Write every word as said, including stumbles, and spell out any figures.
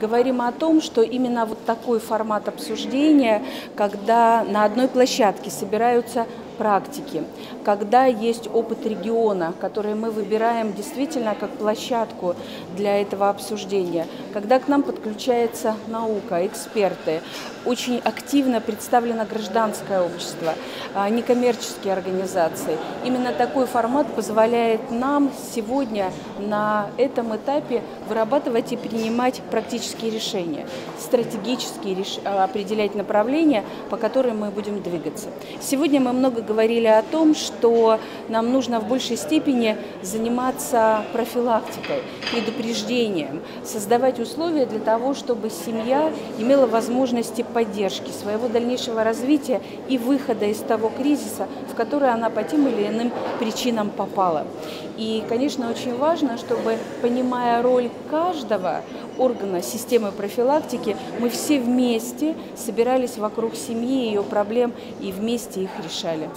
говорим о том, что именно вот такой формат обсуждения, когда на одной площадке собираются практики, когда есть опыт региона, который мы выбираем действительно как площадку для этого обсуждения, когда к нам подключается наука, эксперты, очень активно представлено гражданское общество, некоммерческие организации. Именно такой формат позволяет нам сегодня на этом этапе вырабатывать и принимать практические решения, стратегические реш... определять направления, по которым мы будем двигаться. Сегодня мы много говорили о том, что нам нужно в большей степени заниматься профилактикой, предупреждением, создавать условия для того, чтобы семья имела возможности поддержки своего дальнейшего развития и выхода из того кризиса, в который она по тем или иным причинам попала. И, конечно, очень важно, чтобы, понимая роль каждого органа системы профилактики, мы все вместе собирались вокруг семьи, ее проблем и вместе их решали.